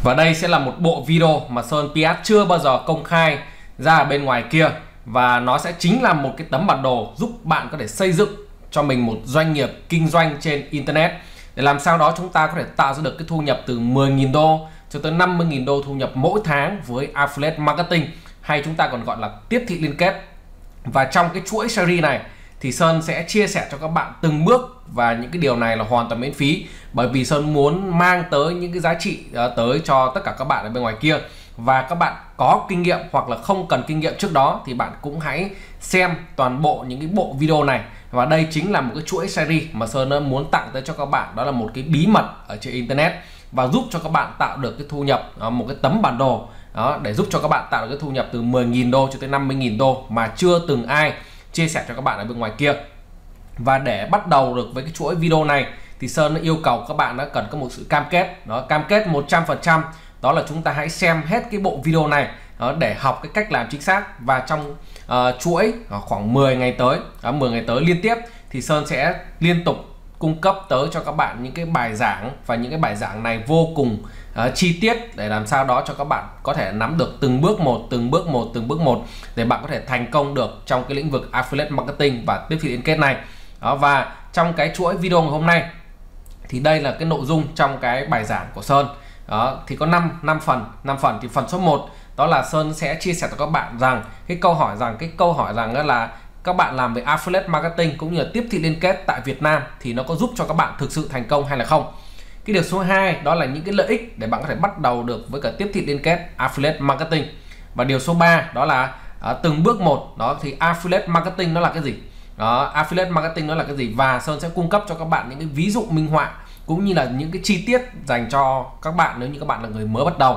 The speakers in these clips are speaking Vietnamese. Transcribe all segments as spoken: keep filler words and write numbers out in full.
Và đây sẽ là một bộ video mà Sơn pê ét chưa bao giờ công khai ra ở bên ngoài kia. Và nó sẽ chính là một cái tấm bản đồ giúp bạn có thể xây dựng cho mình một doanh nghiệp kinh doanh trên Internet. Để làm sao đó chúng ta có thể tạo ra được cái thu nhập từ mười nghìn đô cho tới năm mươi nghìn đô thu nhập mỗi tháng với Affiliate Marketing, hay chúng ta còn gọi là tiếp thị liên kết. Và trong cái chuỗi series này thì Sơn sẽ chia sẻ cho các bạn từng bước, và những cái điều này là hoàn toàn miễn phí, bởi vì Sơn muốn mang tới những cái giá trị uh, tới cho tất cả các bạn ở bên ngoài kia. Và các bạn có kinh nghiệm hoặc là không cần kinh nghiệm trước đó thì bạn cũng hãy xem toàn bộ những cái bộ video này. Và đây chính là một cái chuỗi series mà Sơn muốn tặng tới cho các bạn, đó là một cái bí mật ở trên Internet và giúp cho các bạn tạo được cái thu nhập, uh, một cái tấm bản đồ đó, để giúp cho các bạn tạo được cái thu nhập từ mười nghìn đô cho tới năm mươi nghìn đô mà chưa từng ai chia sẻ cho các bạn ở bên ngoài kia. Và để bắt đầu được với cái chuỗi video này thì Sơn yêu cầu các bạn đã cần có một sự cam kết. Đó, cam kết một trăm phần trăm, đó là chúng ta hãy xem hết cái bộ video này đó, để học cái cách làm chính xác. Và trong uh, chuỗi khoảng mười ngày tới, đó, mười ngày tới liên tiếp thì Sơn sẽ liên tục cung cấp tới cho các bạn những cái bài giảng, và những cái bài giảng này vô cùng uh, chi tiết để làm sao đó cho các bạn có thể nắm được từng bước một, từng bước một, từng bước một để bạn có thể thành công được trong cái lĩnh vực Affiliate Marketing và tiếp thị liên kết này. Đó, và trong cái chuỗi video ngày hôm nay thì đây là cái nội dung trong cái bài giảng của Sơn. Đó, thì có năm năm phần, năm phần thì phần số một đó là Sơn sẽ chia sẻ cho các bạn rằng cái câu hỏi rằng cái câu hỏi rằng là các bạn làm về Affiliate Marketing cũng như là tiếp thị liên kết tại Việt Nam thì nó có giúp cho các bạn thực sự thành công hay là không. Cái điều số hai đó là những cái lợi ích để bạn có thể bắt đầu được với cả tiếp thị liên kết Affiliate Marketing. Và điều số ba đó là uh, từng bước một, đó thì Affiliate Marketing nó là cái gì. Đó, Affiliate Marketing nó là cái gì, và Sơn sẽ cung cấp cho các bạn những cái ví dụ minh họa cũng như là những cái chi tiết dành cho các bạn nếu như các bạn là người mới bắt đầu.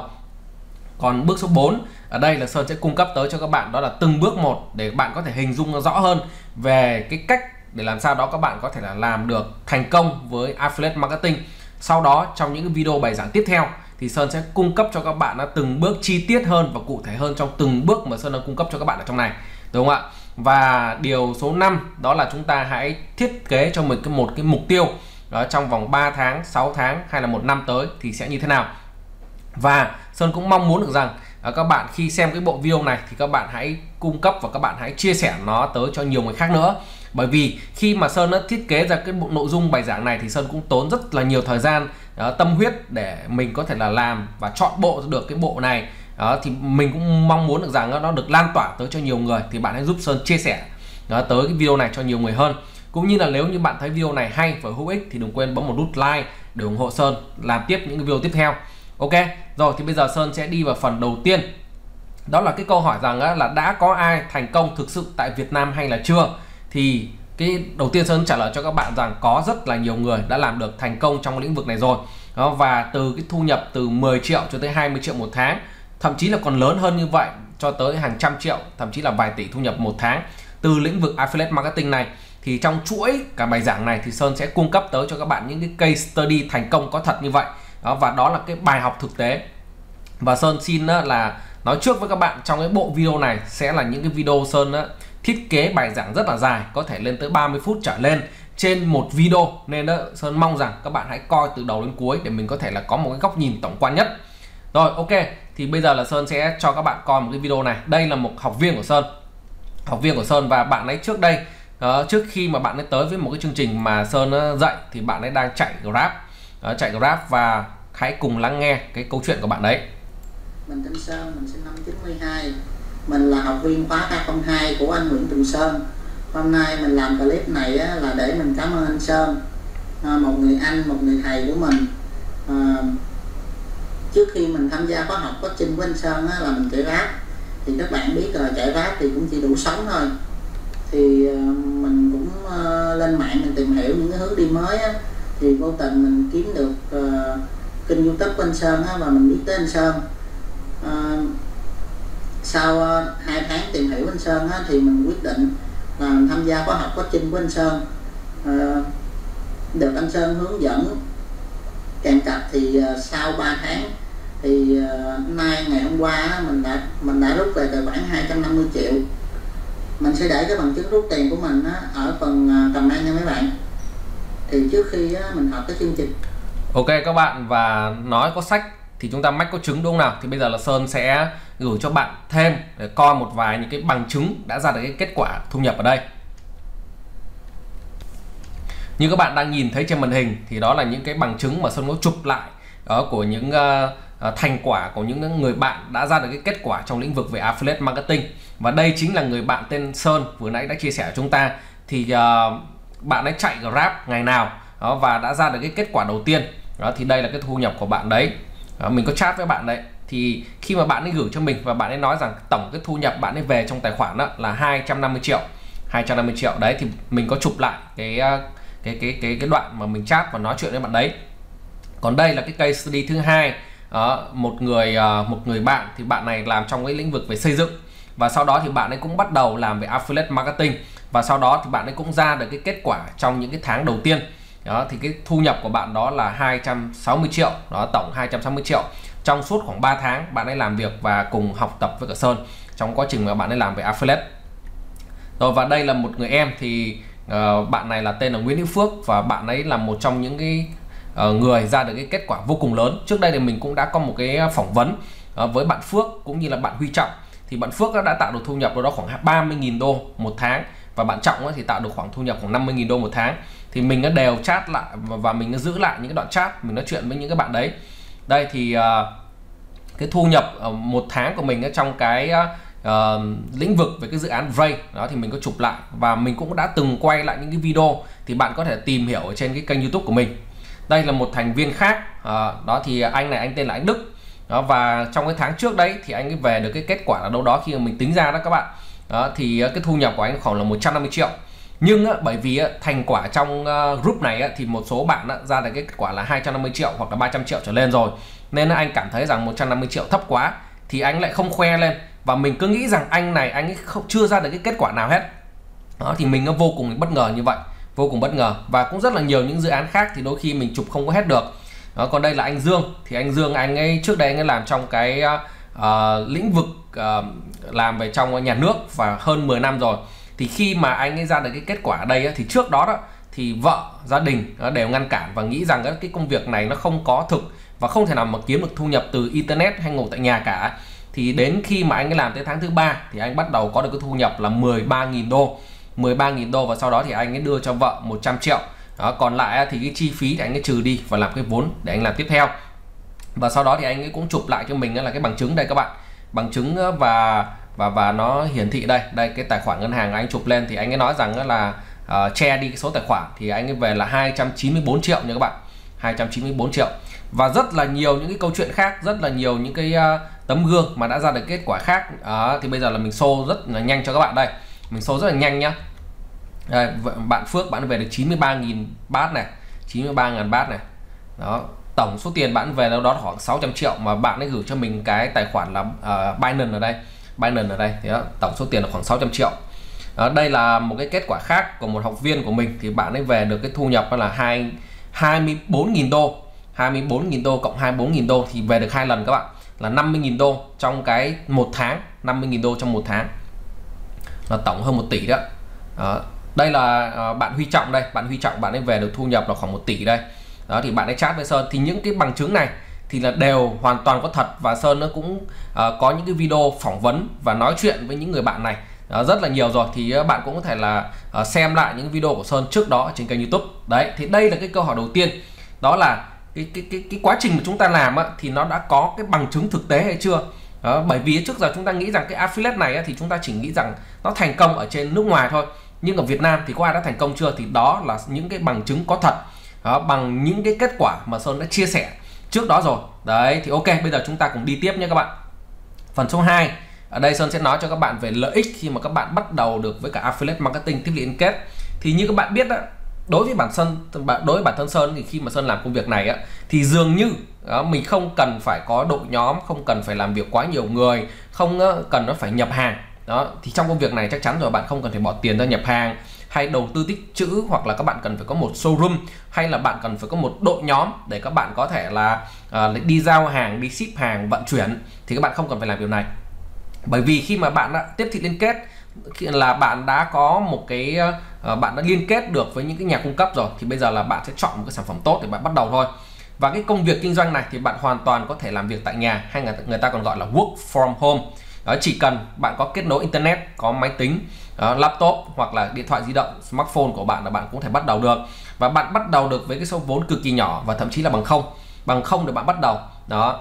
Còn bước số bốn ở đây là Sơn sẽ cung cấp tới cho các bạn, đó là từng bước một để bạn có thể hình dung nó rõ hơn về cái cách để làm sao đó các bạn có thể là làm được thành công với Affiliate Marketing. Sau đó trong những cái video bài giảng tiếp theo thì Sơn sẽ cung cấp cho các bạn là từng bước chi tiết hơn và cụ thể hơn trong từng bước mà Sơn đang cung cấp cho các bạn ở trong này, đúng không ạ? Và điều số năm đó là chúng ta hãy thiết kế cho mình cái một cái mục tiêu đó trong vòng ba tháng, sáu tháng hay là một năm tới thì sẽ như thế nào. Và Sơn cũng mong muốn được rằng à, các bạn khi xem cái bộ video này thì các bạn hãy cung cấp và các bạn hãy chia sẻ nó tới cho nhiều người khác nữa. Bởi vì khi mà Sơn đã thiết kế ra cái bộ nội dung bài giảng này thì Sơn cũng tốn rất là nhiều thời gian, đó, tâm huyết để mình có thể là làm và chọn bộ được cái bộ này. Đó, thì mình cũng mong muốn được rằng nó được lan tỏa tới cho nhiều người, thì bạn hãy giúp Sơn chia sẻ đó, tới cái video này cho nhiều người hơn. Cũng như là nếu như bạn thấy video này hay và hữu ích thì đừng quên bấm một nút like để ủng hộ Sơn làm tiếp những cái video tiếp theo. Ok, rồi thì bây giờ Sơn sẽ đi vào phần đầu tiên. Đó là cái câu hỏi rằng là đã có ai thành công thực sự tại Việt Nam hay là chưa. Thì cái đầu tiên Sơn trả lời cho các bạn rằng có rất là nhiều người đã làm được thành công trong lĩnh vực này rồi. Đó, và từ cái thu nhập từ mười triệu cho tới hai mươi triệu một tháng, thậm chí là còn lớn hơn như vậy, cho tới hàng trăm triệu, thậm chí là vài tỷ thu nhập một tháng từ lĩnh vực Affiliate Marketing này. Thì trong chuỗi cả bài giảng này thì Sơn sẽ cung cấp tới cho các bạn những cái case study thành công có thật như vậy. Đó, và đó là cái bài học thực tế. Và Sơn xin là nói trước với các bạn, trong cái bộ video này sẽ là những cái video Sơn thiết kế bài giảng rất là dài, có thể lên tới ba mươi phút trở lên trên một video, nên đó Sơn mong rằng các bạn hãy coi từ đầu đến cuối để mình có thể là có một cái góc nhìn tổng quan nhất. Rồi, ok, thì bây giờ là Sơn sẽ cho các bạn coi một cái video này. Đây là một học viên của Sơn, học viên của Sơn và bạn ấy trước đây, uh, trước khi mà bạn ấy tới với một cái chương trình mà Sơn uh, dạy thì bạn ấy đang chạy Grab, uh, chạy Grab và hãy cùng lắng nghe cái câu chuyện của bạn đấy. Mình tên Sơn, mình sinh năm chín mươi hai, mình là học viên khóa K không hai của anh Nguyễn Tùng Sơn. Hôm nay mình làm clip này á, là để mình cảm ơn anh Sơn, uh, một người anh, một người thầy của mình. Uh, Trước khi mình tham gia khóa học coaching của anh Sơn á, là mình chạy Grab. Thì các bạn biết là chạy Grab thì cũng chỉ đủ sống thôi. Thì uh, mình cũng uh, lên mạng mình tìm hiểu những cái hướng đi mới á. Thì vô tình mình kiếm được uh, kênh YouTube của anh Sơn á, và mình biết tới anh Sơn. Uh, sau uh, hai tháng tìm hiểu anh Sơn á, thì mình quyết định là mình tham gia khóa học coaching của anh Sơn. Uh, được anh Sơn hướng dẫn kèm cặp thì uh, sau ba tháng thì uh, nay ngày hôm qua mình đã mình đã rút về tài khoản hai trăm năm mươi triệu. Mình sẽ để cái bằng chứng rút tiền của mình á, ở phần uh, comment nha mấy bạn. Thì trước khi uh, mình học cái chương trình. Ok các bạn, và nói có sách thì chúng ta mách có trứng đúng không nào? Thì bây giờ là Sơn sẽ gửi cho bạn thêm để coi một vài những cái bằng chứng đã ra được cái kết quả thu nhập ở đây. Như các bạn đang nhìn thấy trên màn hình thì đó là những cái bằng chứng mà Sơn có chụp lại đó của những uh, thành quả của những người bạn đã ra được cái kết quả trong lĩnh vực về Affiliate Marketing. Và đây chính là người bạn tên Sơn vừa nãy đã chia sẻ cho chúng ta. Thì uh, bạn ấy chạy Grab ngày nào đó và đã ra được cái kết quả đầu tiên đó, thì đây là cái thu nhập của bạn đấy. Đó, mình có chat với bạn đấy, thì khi mà bạn ấy gửi cho mình và bạn ấy nói rằng tổng cái thu nhập bạn ấy về trong tài khoản đó là hai trăm năm mươi triệu hai trăm năm mươi triệu đấy, thì mình có chụp lại cái cái cái cái cái đoạn mà mình chat và nói chuyện với bạn đấy. Còn đây là cái case study thứ hai, đó, một người một người bạn, thì bạn này làm trong cái lĩnh vực về xây dựng, và sau đó thì bạn ấy cũng bắt đầu làm về Affiliate Marketing, và sau đó thì bạn ấy cũng ra được cái kết quả trong những cái tháng đầu tiên. Đó, thì cái thu nhập của bạn đó là hai trăm sáu mươi triệu, đó, tổng hai trăm sáu mươi triệu trong suốt khoảng ba tháng bạn ấy làm việc và cùng học tập với cả Sơn trong quá trình mà bạn ấy làm về Affiliate. Rồi, và đây là một người em, thì uh, bạn này là tên là Nguyễn Hữu Phước, và bạn ấy là một trong những cái uh, người ra được cái kết quả vô cùng lớn. Trước đây thì mình cũng đã có một cái phỏng vấn uh, với bạn Phước cũng như là bạn Huy Trọng, thì bạn Phước đã tạo được thu nhập đó khoảng ba mươi nghìn đô một tháng, và bạn Trọng thì tạo được khoảng thu nhập khoảng năm mươi nghìn đô một tháng. Thì mình đã đều chat lại và mình đã giữ lại những cái đoạn chat, mình nói chuyện với những cái bạn đấy. Đây thì uh, cái thu nhập uh, một tháng của mình ở trong cái uh, lĩnh vực về cái dự án Ray đó, thì mình có chụp lại và mình cũng đã từng quay lại những cái video, thì bạn có thể tìm hiểu ở trên cái kênh YouTube của mình. Đây là một thành viên khác, uh, đó thì anh này anh tên là anh Đức đó, và trong cái tháng trước đấy thì anh ấy về được cái kết quả là đâu đó khi mà mình tính ra đó các bạn. Đó, thì cái thu nhập của anh khoảng là một trăm năm mươi triệu. Nhưng á, bởi vì á, thành quả trong uh, group này á, thì một số bạn á, ra được cái kết quả là hai trăm năm mươi triệu hoặc là ba trăm triệu trở lên rồi, nên anh cảm thấy rằng một trăm năm mươi triệu thấp quá, thì anh lại không khoe lên, và mình cứ nghĩ rằng anh này anh ấy không chưa ra được cái kết quả nào hết. Đó, thì mình nó vô cùng bất ngờ như vậy, vô cùng bất ngờ, và cũng rất là nhiều những dự án khác thì đôi khi mình chụp không có hết được. Đó, còn đây là anh Dương, thì anh Dương anh ấy trước đây anh ấy làm trong cái uh, lĩnh vực uh, làm về trong nhà nước và hơn mười năm rồi. Thì khi mà anh ấy ra được cái kết quả ở đây thì trước đó đó thì vợ, gia đình đều ngăn cản và nghĩ rằng cái công việc này nó không có thực và không thể nào mà kiếm được thu nhập từ internet hay ngồi tại nhà cả. Thì đến khi mà anh ấy làm tới tháng thứ ba thì anh bắt đầu có được cái thu nhập là mười ba nghìn đô, mười ba nghìn đô, và sau đó thì anh ấy đưa cho vợ một trăm triệu. Đó, còn lại thì cái chi phí thì anh ấy trừ đi và làm cái vốn để anh làm tiếp theo. Và sau đó thì anh ấy cũng chụp lại cho mình là cái bằng chứng đây các bạn, bằng chứng và và và nó hiển thị đây, đây cái tài khoản ngân hàng anh chụp lên, thì anh ấy nói rằng là uh, che đi cái số tài khoản thì anh ấy về là hai trăm chín mươi tư triệu nha các bạn, hai trăm chín mươi tư triệu. Và rất là nhiều những cái câu chuyện khác, rất là nhiều những cái uh, tấm gương mà đã ra được kết quả khác. Uh, thì bây giờ là mình show rất là nhanh cho các bạn đây, mình show rất là nhanh nhá. Đây, bạn Phước bạn về được chín mươi ba nghìn baht này, chín mươi ba nghìn baht này. Đó, tổng số tiền bạn về đâu đó khoảng sáu trăm triệu, mà bạn ấy gửi cho mình cái tài khoản là uh, Binance ở đây, Binance ở đây, thì đó, tổng số tiền là khoảng sáu trăm triệu. Đó, đây là một cái kết quả khác của một học viên của mình, thì bạn ấy về được cái thu nhập là hai hai mươi bốn nghìn đô, hai mươi bốn nghìn đô cộng hai mươi bốn nghìn đô, thì về được hai lần các bạn, là năm mươi nghìn đô trong cái một tháng, năm mươi nghìn đô trong một tháng, là tổng hơn một tỷ đó. Đó, đây là uh, bạn Huy Trọng đây, bạn Huy Trọng bạn ấy về được thu nhập là khoảng một tỷ đây. Đó, thì bạn ấy chat với Sơn, thì những cái bằng chứng này thì là đều hoàn toàn có thật, và Sơn nó cũng uh, có những cái video phỏng vấn và nói chuyện với những người bạn này uh, rất là nhiều rồi, thì uh, bạn cũng có thể là uh, xem lại những video của Sơn trước đó trên kênh YouTube. Đấy, thì đây là cái câu hỏi đầu tiên, đó là cái cái cái, cái quá trình mà chúng ta làm á, thì nó đã có cái bằng chứng thực tế hay chưa. Đó, bởi vì trước giờ chúng ta nghĩ rằng cái affiliate này á, thì chúng ta chỉ nghĩ rằng nó thành công ở trên nước ngoài thôi, nhưng ở Việt Nam thì có ai đã thành công chưa, thì đó là những cái bằng chứng có thật. Đó, bằng những cái kết quả mà Sơn đã chia sẻ trước đó rồi. Đấy, thì ok, bây giờ chúng ta cùng đi tiếp nhé các bạn. Phần số hai, ở đây Sơn sẽ nói cho các bạn về lợi ích khi mà các bạn bắt đầu được với cả Affiliate Marketing, tiếp liên kết. Thì như các bạn biết đó, đối với bản thân đối với bản thân Sơn thì khi mà Sơn làm công việc này á, thì dường như đó, mình không cần phải có đội nhóm, không cần phải làm việc quá nhiều người, không cần nó phải nhập hàng. Đó, thì trong công việc này chắc chắn rồi, bạn không cần phải bỏ tiền ra nhập hàng hay đầu tư tích trữ, hoặc là các bạn cần phải có một showroom, hay là bạn cần phải có một đội nhóm để các bạn có thể là uh, đi giao hàng, đi ship hàng, vận chuyển, thì các bạn không cần phải làm điều này. Bởi vì khi mà bạn đã tiếp thị liên kết là bạn đã có một cái uh, bạn đã liên kết được với những cái nhà cung cấp rồi, thì bây giờ là bạn sẽ chọn một cái sản phẩm tốt để bạn bắt đầu thôi. Và cái công việc kinh doanh này thì bạn hoàn toàn có thể làm việc tại nhà, hay người, người ta còn gọi là work from home. Đó, chỉ cần bạn có kết nối internet, có máy tính, uh, laptop hoặc là điện thoại di động, smartphone của bạn là bạn cũng thể bắt đầu được. Và bạn bắt đầu được với cái số vốn cực kỳ nhỏ và thậm chí là bằng không, bằng không để bạn bắt đầu. Đó.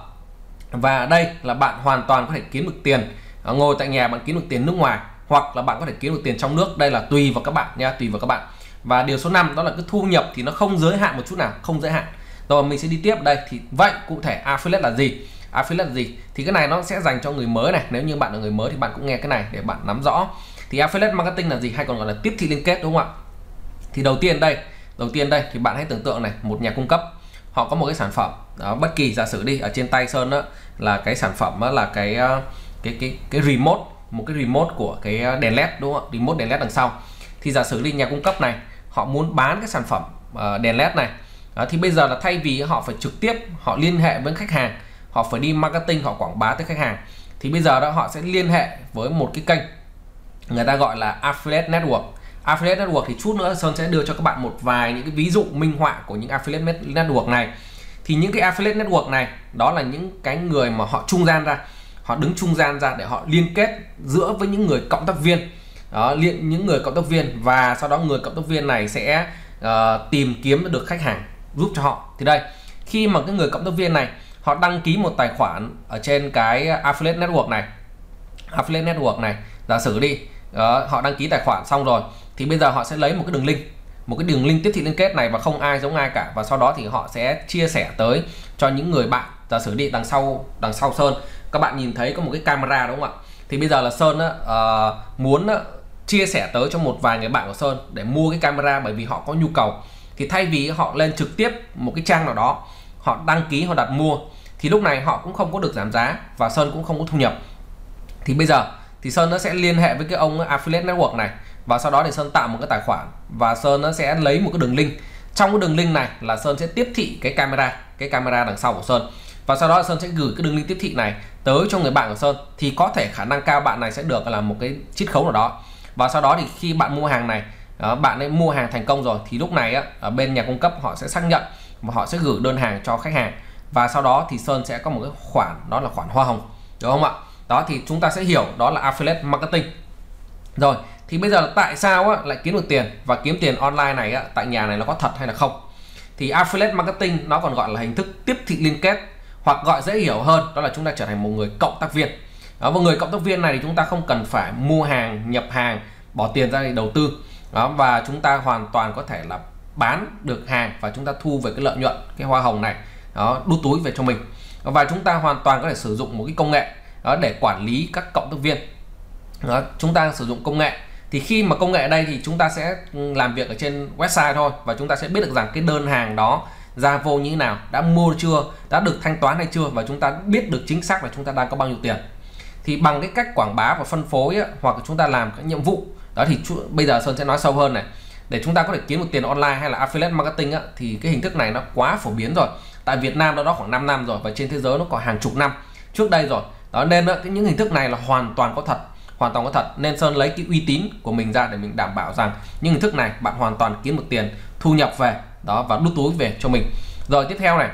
Và đây là bạn hoàn toàn có thể kiếm được tiền, uh, ngồi tại nhà bạn kiếm được tiền nước ngoài, hoặc là bạn có thể kiếm được tiền trong nước. Đây là tùy vào các bạn nha, tùy vào các bạn. Và điều số năm đó là cái thu nhập thì nó không giới hạn một chút nào, không giới hạn. Rồi mình sẽ đi tiếp đây. Thì vậy cụ thể affiliate là gì? Affiliate là gì? Thì cái này nó sẽ dành cho người mới này. Nếu như bạn là người mới thì bạn cũng nghe cái này để bạn nắm rõ. Thì affiliate marketing là gì, hay còn gọi là tiếp thị liên kết, đúng không ạ? Thì đầu tiên đây, đầu tiên đây thì bạn hãy tưởng tượng này, một nhà cung cấp họ có một cái sản phẩm đó, bất kỳ, giả sử đi ở trên tay Sơn đó, là cái sản phẩm đó, là cái cái cái cái remote, một cái remote của cái đèn led, đúng không ạ? Remote đèn led đằng sau. Thì giả sử đi nhà cung cấp này họ muốn bán cái sản phẩm uh, đèn led này. Đó, thì bây giờ là thay vì họ phải trực tiếp họ liên hệ với khách hàng, họ phải đi marketing, họ quảng bá tới khách hàng, thì bây giờ đó họ sẽ liên hệ với một cái kênh người ta gọi là affiliate network. Affiliate network thì chút nữa Sơn sẽ đưa cho các bạn một vài những cái ví dụ minh họa của những affiliate network này. Thì những cái affiliate network này đó là những cái người mà họ trung gian ra, họ đứng trung gian ra để họ liên kết giữa với những người cộng tác viên. Đó, liên những người cộng tác viên, và sau đó người cộng tác viên này sẽ uh, tìm kiếm được khách hàng giúp cho họ. Thì đây, khi mà cái người cộng tác viên này họ đăng ký một tài khoản ở trên cái affiliate network này, affiliate network này, giả sử đi, uh, họ đăng ký tài khoản xong rồi, thì bây giờ họ sẽ lấy một cái đường link, một cái đường link tiếp thị liên kết này, và không ai giống ai cả, và sau đó thì họ sẽ chia sẻ tới cho những người bạn. Giả sử đi, đằng sau đằng sau Sơn các bạn nhìn thấy có một cái camera, đúng không ạ? Thì bây giờ là Sơn á, uh, muốn uh, chia sẻ tới cho một vài người bạn của Sơn để mua cái camera, bởi vì họ có nhu cầu. Thì thay vì họ lên trực tiếp một cái trang nào đó, họ đăng ký, họ đặt mua, thì lúc này họ cũng không có được giảm giá và Sơn cũng không có thu nhập. Thì bây giờ thì Sơn nó sẽ liên hệ với cái ông affiliate network này, và sau đó thì Sơn tạo một cái tài khoản, và Sơn nó sẽ lấy một cái đường link. Trong cái đường link này là Sơn sẽ tiếp thị cái camera, cái camera đằng sau của Sơn, và sau đó Sơn sẽ gửi cái đường link tiếp thị này tới cho người bạn của Sơn. Thì có thể khả năng cao bạn này sẽ được là một cái chiết khấu nào đó. Và sau đó thì khi bạn mua hàng này, bạn ấy mua hàng thành công rồi, thì lúc này á, ở bên nhà cung cấp họ sẽ xác nhận và họ sẽ gửi đơn hàng cho khách hàng, và sau đó thì Sơn sẽ có một cái khoản, đó là khoản hoa hồng, đúng không ạ? Đó, thì chúng ta sẽ hiểu đó là affiliate marketing. Rồi, thì bây giờ là tại sao á, lại kiếm được tiền, và kiếm tiền online này á, tại nhà này nó có thật hay là không? Thì affiliate marketing nó còn gọi là hình thức tiếp thị liên kết, hoặc gọi dễ hiểu hơn đó là chúng ta trở thành một người cộng tác viên. Đó, và người cộng tác viên này thì chúng ta không cần phải mua hàng, nhập hàng, bỏ tiền ra để đầu tư. Đó, và chúng ta hoàn toàn có thể là bán được hàng và chúng ta thu về cái lợi nhuận, cái hoa hồng này, đó, đút túi về cho mình. Và chúng ta hoàn toàn có thể sử dụng một cái công nghệ đó để quản lý các cộng tác viên. Đó, chúng ta sử dụng công nghệ, thì khi mà công nghệ ở đây thì chúng ta sẽ làm việc ở trên website thôi, và chúng ta sẽ biết được rằng cái đơn hàng đó ra vô như thế nào, đã mua chưa, đã được thanh toán hay chưa, và chúng ta biết được chính xác là chúng ta đang có bao nhiêu tiền. Thì bằng cái cách quảng bá và phân phối ấy, hoặc là chúng ta làm các nhiệm vụ đó, thì bây giờ Sơn sẽ nói sâu hơn này, để chúng ta có thể kiếm được tiền online hay là affiliate marketing á, thì cái hình thức này nó quá phổ biến rồi. Tại Việt Nam đó đó khoảng năm năm rồi, và trên thế giới nó có hàng chục năm trước đây rồi. Đó, nên đó, cái những hình thức này là hoàn toàn có thật, hoàn toàn có thật. Nên Sơn lấy cái uy tín của mình ra để mình đảm bảo rằng những hình thức này bạn hoàn toàn kiếm được tiền, thu nhập về đó, và đút túi về cho mình. Rồi tiếp theo này,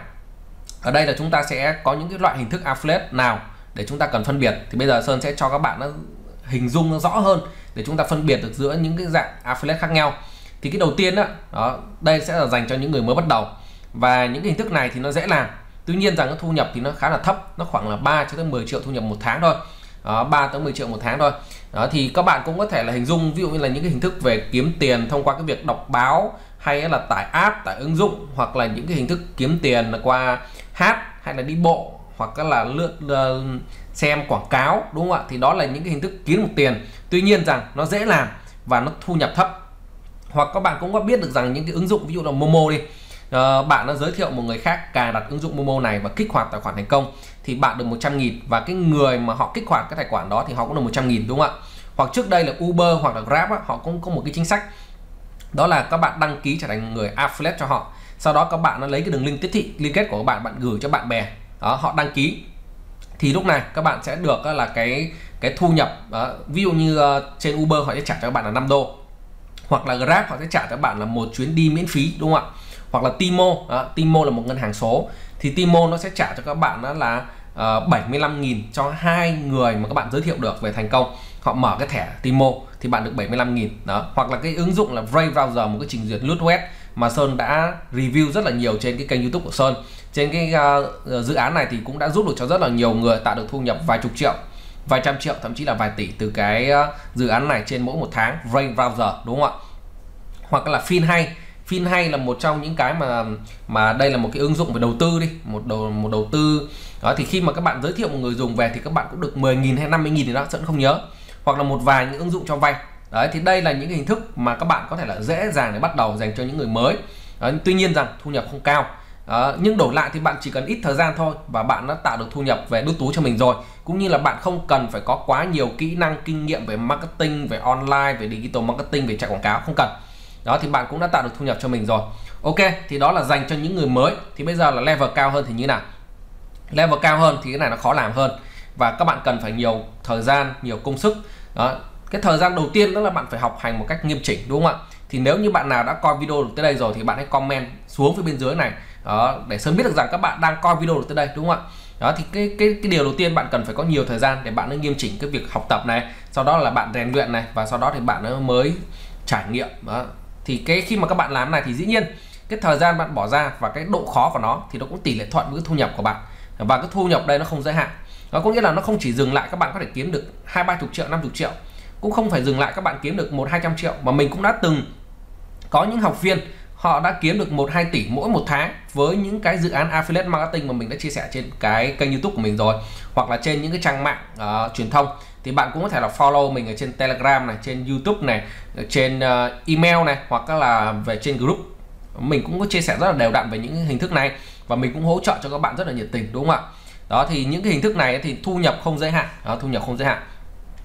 ở đây là chúng ta sẽ có những cái loại hình thức affiliate nào để chúng ta cần phân biệt. Thì bây giờ Sơn sẽ cho các bạn nó hình dung nó rõ hơn để chúng ta phân biệt được giữa những cái dạng affiliate khác nhau. Thì cái đầu tiên đó, đó đây sẽ là dành cho những người mới bắt đầu, và những cái hình thức này thì nó dễ làm. Tuy nhiên rằng cái thu nhập thì nó khá là thấp, nó khoảng là ba cho tới mười triệu thu nhập một tháng thôi. Đó, ba tới mười triệu một tháng thôi. Đó, thì các bạn cũng có thể là hình dung ví dụ như là những cái hình thức về kiếm tiền thông qua cái việc đọc báo, hay là tải app, tải ứng dụng, hoặc là những cái hình thức kiếm tiền là qua hát, hay là đi bộ, hoặc là lướt uh, xem quảng cáo, đúng không ạ? Thì đó là những cái hình thức kiếm được tiền. Tuy nhiên rằng nó dễ làm và nó thu nhập thấp. Hoặc các bạn cũng có biết được rằng những cái ứng dụng ví dụ là Momo đi, uh, bạn đã giới thiệu một người khác cài đặt ứng dụng Momo này và kích hoạt tài khoản thành công, thì bạn được một trăm nghìn, và cái người mà họ kích hoạt cái tài khoản đó thì họ cũng được một trăm nghìn, đúng không ạ? Hoặc trước đây là Uber hoặc là Grab á, họ cũng có một cái chính sách, đó là các bạn đăng ký trở thành người affiliate cho họ, sau đó các bạn nó lấy cái đường link tiếp thị liên kết của các bạn, bạn gửi cho bạn bè đó, họ đăng ký, thì lúc này các bạn sẽ được là cái cái thu nhập đó. Ví dụ như uh, trên Uber họ sẽ trả cho các bạn là năm đô, hoặc là Grab họ sẽ trả cho các bạn là một chuyến đi miễn phí, đúng không ạ? hoặc là Timo. Đó, Timo là một ngân hàng số, thì Timo nó sẽ trả cho các bạn đó là uh, bảy mươi lăm nghìn cho hai người mà các bạn giới thiệu được về thành công. Họ mở cái thẻ Timo thì bạn được bảy mươi lăm nghìn. Đó, hoặc là cái ứng dụng là Brave Browser, một cái trình duyệt lướt web mà Sơn đã review rất là nhiều trên cái kênh YouTube của Sơn. Trên cái uh, dự án này thì cũng đã giúp được cho rất là nhiều người tạo được thu nhập vài chục triệu, vài trăm triệu, thậm chí là vài tỷ từ cái uh, dự án này trên mỗi một tháng. Brave Browser, đúng không ạ? Hoặc là FinHay. FinHay là một trong những cái mà mà đây là một cái ứng dụng về đầu tư đi, một đầu một đầu tư. Đó, thì khi mà các bạn giới thiệu một người dùng về thì các bạn cũng được mười nghìn hay năm mươi nghìn thì đó, Sơn không nhớ. Hoặc là một vài những ứng dụng cho vay. Đấy, thì đây là những cái hình thức mà các bạn có thể là dễ dàng để bắt đầu dành cho những người mới. Đấy, tuy nhiên rằng thu nhập không cao. Đó, nhưng đổi lại thì bạn chỉ cần ít thời gian thôi và bạn đã tạo được thu nhập về đút túi cho mình rồi. Cũng như là bạn không cần phải có quá nhiều kỹ năng, kinh nghiệm về marketing, về online, về digital marketing, về chạy quảng cáo, không cần. Đó, thì bạn cũng đã tạo được thu nhập cho mình rồi. Ok, thì đó là dành cho những người mới. Thì bây giờ là level cao hơn thì như nào? Level cao hơn thì cái này nó khó làm hơn và các bạn cần phải nhiều thời gian, nhiều công sức. Đó, cái thời gian đầu tiên đó là bạn phải học hành một cách nghiêm chỉnh, đúng không ạ? Thì nếu như bạn nào đã coi video được tới đây rồi thì bạn hãy comment xuống phía bên dưới này. Đó, để Sơn biết được rằng các bạn đang coi video được tới đây, đúng không ạ? Đó, thì cái cái cái điều đầu tiên bạn cần phải có nhiều thời gian để bạn nghiêm chỉnh cái việc học tập này, sau đó là bạn rèn luyện này, và sau đó thì bạn mới trải nghiệm. Đó, thì cái khi mà các bạn làm này thì dĩ nhiên cái thời gian bạn bỏ ra và cái độ khó của nó thì nó cũng tỷ lệ thuận với cái thu nhập của bạn, và cái thu nhập đây nó không giới hạn. Nó có nghĩa là nó không chỉ dừng lại các bạn có thể kiếm được hai ba chục triệu, năm chục triệu, cũng không phải dừng lại các bạn kiếm được một hai trăm triệu, mà mình cũng đã từng có những học viên họ đã kiếm được một hai tỷ mỗi một tháng với những cái dự án affiliate marketing mà mình đã chia sẻ trên cái kênh YouTube của mình rồi, hoặc là trên những cái trang mạng uh, truyền thông. Thì bạn cũng có thể là follow mình ở trên Telegram này, trên YouTube này, trên uh, email này, hoặc là về trên group. Mình cũng có chia sẻ rất là đều đặn về những hình thức này và mình cũng hỗ trợ cho các bạn rất là nhiệt tình, đúng không ạ? Đó, thì những cái hình thức này thì thu nhập không giới hạn. Đó, thu nhập không giới hạn.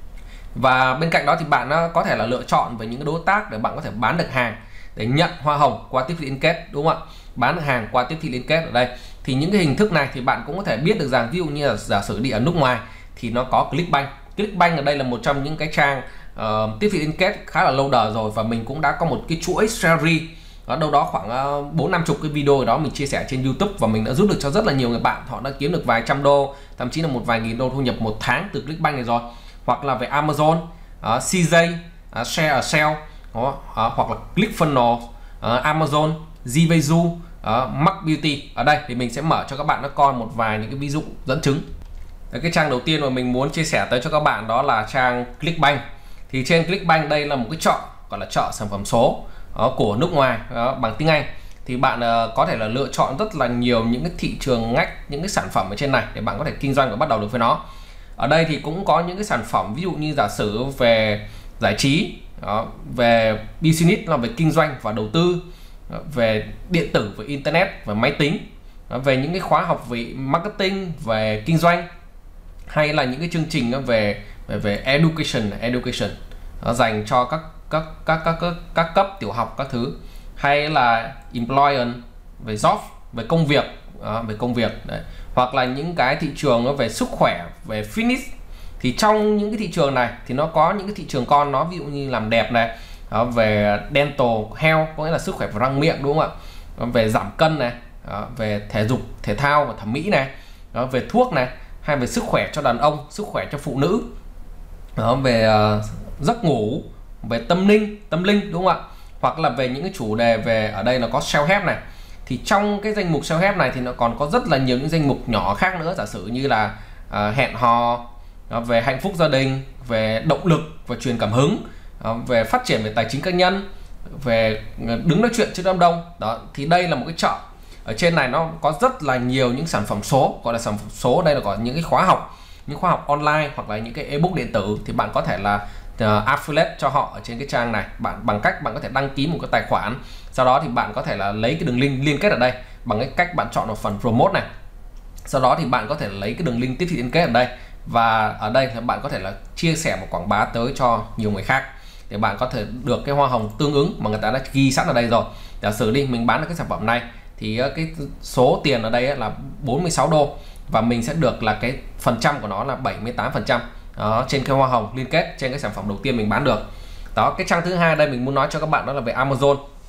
Và bên cạnh đó thì bạn có thể là lựa chọn với những đối tác để bạn có thể bán được hàng để nhận hoa hồng qua tiếp thị liên kết, đúng không ạ? Bán được hàng qua tiếp thị liên kết ở đây. Thì những cái hình thức này thì bạn cũng có thể biết được rằng, ví dụ như là giả sử đi ở nước ngoài thì nó có Clickbank. Clickbank ở đây là một trong những cái trang uh, tiếp thị liên kết khá là lâu đời rồi, và mình cũng đã có một cái chuỗi series ở đâu đó khoảng bốn năm chục cái video đó mình chia sẻ trên YouTube, và mình đã giúp được cho rất là nhiều người bạn, họ đã kiếm được vài trăm đô, thậm chí là một vài nghìn đô thu nhập một tháng từ Clickbank này rồi. Hoặc là về Amazon, uh, xê gi, uh, Share a Sale, đó, uh, hoặc là ClickFunnels, uh, Amazon, Zvezu, uh, Mark Beauty. Ở đây thì mình sẽ mở cho các bạn nó coi một vài những cái ví dụ dẫn chứng. Cái trang đầu tiên mà mình muốn chia sẻ tới cho các bạn đó là trang Clickbank. Thì trên Clickbank đây là một cái chợ gọi là chợ sản phẩm số đó, của nước ngoài đó, bằng tiếng Anh. Thì bạn uh, có thể là lựa chọn rất là nhiều những cái thị trường ngách, những cái sản phẩm ở trên này để bạn có thể kinh doanh và bắt đầu được với nó. Ở đây thì cũng có những cái sản phẩm ví dụ như giả sử về giải trí, đó, về business là về kinh doanh và đầu tư, đó, về điện tử, về internet, về máy tính, đó, về những cái khóa học về marketing, về kinh doanh, hay là những cái chương trình về về, về education education đó, dành cho các các các các các các cấp tiểu học các thứ, hay là employment về job, về công việc, đó, về công việc đấy. Hoặc là những cái thị trường về sức khỏe, về fitness. Thì trong những cái thị trường này thì nó có những cái thị trường con nó, ví dụ như làm đẹp này, đó, về dental health, có nghĩa là sức khỏe và răng miệng, đúng không ạ? Về giảm cân này, đó, về thể dục thể thao và thẩm mỹ này, đó, về thuốc này, hay về sức khỏe cho đàn ông, sức khỏe cho phụ nữ, đó, về uh, giấc ngủ, về tâm linh tâm linh đúng không ạ? Hoặc là về những cái chủ đề về, ở đây nó có self-help này. Thì trong cái danh mục self-help này thì nó còn có rất là nhiều những danh mục nhỏ khác nữa, giả sử như là uh, hẹn hò, đó, về hạnh phúc gia đình, về động lực và truyền cảm hứng, đó, về phát triển về tài chính cá nhân, về đứng nói chuyện trước đám đông. Đó, thì đây là một cái chợ. Ở trên này nó có rất là nhiều những sản phẩm số, gọi là sản phẩm số. Đây là có những cái khóa học, những khóa học online, hoặc là những cái ebook điện tử. Thì bạn có thể là uh, affiliate cho họ ở trên cái trang này, bạn bằng cách bạn có thể đăng ký một cái tài khoản, sau đó thì bạn có thể là lấy cái đường link liên kết ở đây bằng cái cách bạn chọn vào phần promote này. Sau đó thì bạn có thể lấy cái đường link tiếp thị liên kết ở đây, và ở đây thì bạn có thể là chia sẻ và quảng bá tới cho nhiều người khác để bạn có thể được cái hoa hồng tương ứng mà người ta đã ghi sẵn ở đây rồi. Giả sử đi mình bán được cái sản phẩm này thì cái số tiền ở đây là bốn mươi sáu đô, và mình sẽ được là cái phần trăm của nó là bảy mươi tám phần trăm đó, trên cái hoa hồng liên kết trên cái sản phẩm đầu tiên mình bán được. Đó, cái trang thứ hai đây mình muốn nói cho các bạn đó là về Amazon.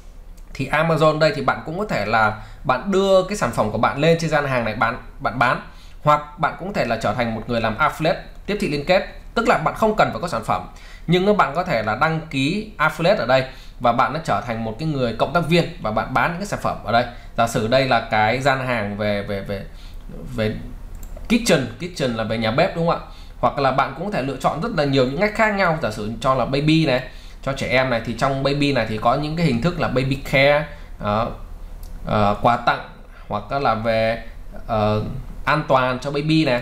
Thì Amazon đây thì bạn cũng có thể là bạn đưa cái sản phẩm của bạn lên trên gian hàng này bán bạn bán, hoặc bạn cũng có thể là trở thành một người làm affiliate, tiếp thị liên kết, tức là bạn không cần phải có sản phẩm nhưng bạn có thể là đăng ký affiliate ở đây và bạn đã trở thành một cái người cộng tác viên và bạn bán những cái sản phẩm ở đây. Giả sử đây là cái gian hàng về về về về kitchen, kitchen là về nhà bếp đúng không ạ? Hoặc là bạn cũng có thể lựa chọn rất là nhiều những ngách khác nhau. Giả sử cho là baby này, cho trẻ em này, thì trong baby này thì có những cái hình thức là baby care, uh, uh, quà tặng, hoặc là về uh, an toàn cho baby này.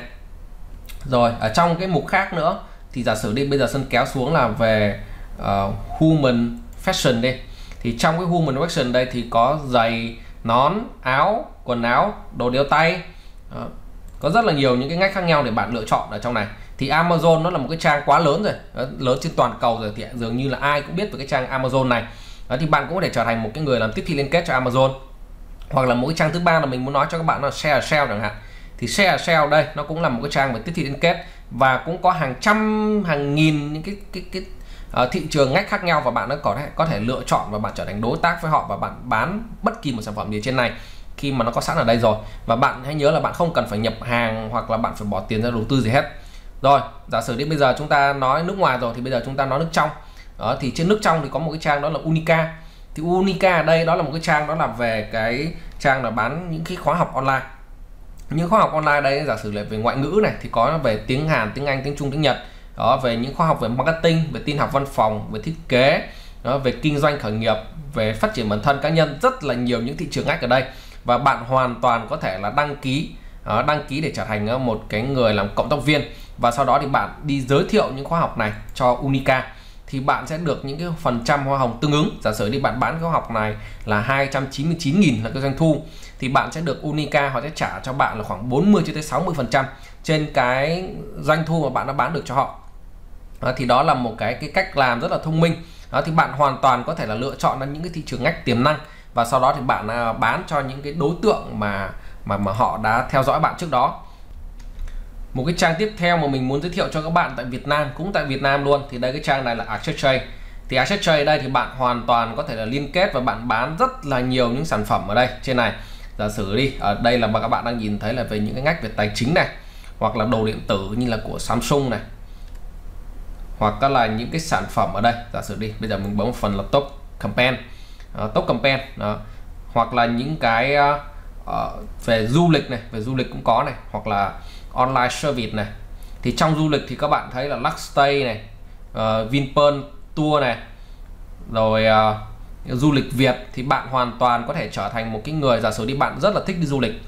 Rồi ở trong cái mục khác nữa thì giả sử đi, bây giờ Sơn kéo xuống là về uh, human fashion đi, thì trong cái human fashion đây thì có giày, nón, áo, quần áo, đồ đeo tay. Đó. Có rất là nhiều những cái ngách khác nhau để bạn lựa chọn ở trong này. Thì Amazon nó là một cái trang quá lớn rồi, đó, lớn trên toàn cầu rồi, thì dường như là ai cũng biết về cái trang Amazon này. Đó, thì bạn cũng có thể trở thành một cái người làm tiếp thị liên kết cho Amazon. Hoặc là một cái trang thứ ba là mình muốn nói cho các bạn là share sale chẳng hạn. Thì share sale đây nó cũng là một cái trang về tiếp thị liên kết và cũng có hàng trăm hàng nghìn những cái cái cái uh, thị trường ngách khác nhau, và bạn nó có thể có thể lựa chọn và bạn trở thành đối tác với họ và bạn bán bất kỳ một sản phẩm gì trên này khi mà nó có sẵn ở đây rồi. Và bạn hãy nhớ là bạn không cần phải nhập hàng hoặc là bạn phải bỏ tiền ra đầu tư gì hết. Rồi giả sử đến bây giờ chúng ta nói nước ngoài rồi thì bây giờ chúng ta nói nước trong. Đó, thì trên nước trong thì có một cái trang đó là Unica. Thì Unica ở đây đó là một cái trang đó là về cái trang là bán những cái khóa học online. Những khóa học online đây giả sử là về ngoại ngữ này thì có về tiếng Hàn, tiếng Anh, tiếng Trung, tiếng Nhật. Đó, về những khóa học về marketing, về tin học văn phòng, về thiết kế, đó, về kinh doanh khởi nghiệp, về phát triển bản thân cá nhân, rất là nhiều những thị trường ngách ở đây. Và bạn hoàn toàn có thể là đăng ký đó, đăng ký để trở thành một cái người làm cộng tác viên, và sau đó thì bạn đi giới thiệu những khóa học này cho Unica thì bạn sẽ được những cái phần trăm hoa hồng tương ứng. Giả sử đi bạn bán khóa học này là hai trăm chín mươi chín nghìn là cái doanh thu, thì bạn sẽ được Unica họ sẽ trả cho bạn là khoảng bốn mươi cho tới sáu mươi phần trăm trên cái doanh thu mà bạn đã bán được cho họ. Đó, thì đó là một cái cái cách làm rất là thông minh. Đó, thì bạn hoàn toàn có thể là lựa chọn ra những cái thị trường ngách tiềm năng và sau đó thì bạn bán cho những cái đối tượng mà mà mà họ đã theo dõi bạn trước đó. Một cái trang tiếp theo mà mình muốn giới thiệu cho các bạn tại Việt Nam, cũng tại Việt Nam luôn, thì đây cái trang này là AccessTrade. Thì AccessTrade đây thì bạn hoàn toàn có thể là liên kết và bạn bán rất là nhiều những sản phẩm ở đây trên này. Giả sử đi, ở đây là mà các bạn đang nhìn thấy là về những cái ngách về tài chính này, hoặc là đồ điện tử như là của Samsung này, hoặc là những cái sản phẩm ở đây. Giả sử đi, bây giờ mình bấm một phần là top campaign, uh, top campaign đó. Hoặc là những cái uh, uh, về du lịch này, về du lịch cũng có này, hoặc là online service này. Thì trong du lịch thì các bạn thấy là Luxstay này, uh, Vinpearl Tour này, rồi uh, du lịch Việt thì bạn hoàn toàn có thể trở thành một cái người, giả sử đi bạn rất là thích đi du lịch